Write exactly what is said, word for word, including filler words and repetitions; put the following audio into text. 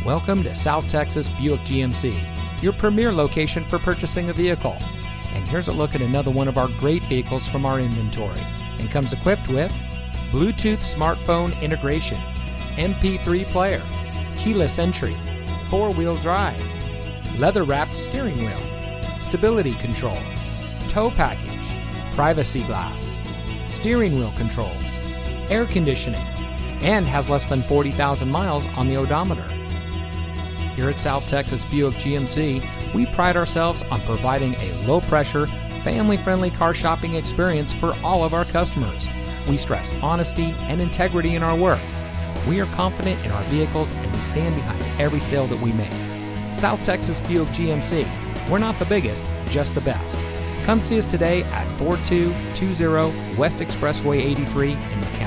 Welcome to South Texas Buick G M C, your premier location for purchasing a vehicle. And here's a look at another one of our great vehicles from our inventory, and comes equipped with Bluetooth smartphone integration, M P three player, keyless entry, four-wheel drive, leather-wrapped steering wheel, stability control, tow package, privacy glass, steering wheel controls, air conditioning, and has less than forty thousand miles on the odometer. Here at South Texas Buick G M C, we pride ourselves on providing a low-pressure, family-friendly car shopping experience for all of our customers. We stress honesty and integrity in our work. We are confident in our vehicles, and we stand behind every sale that we make. South Texas Buick G M C, we're not the biggest, just the best. Come see us today at four two two zero West Expressway eighty-three in McAllen.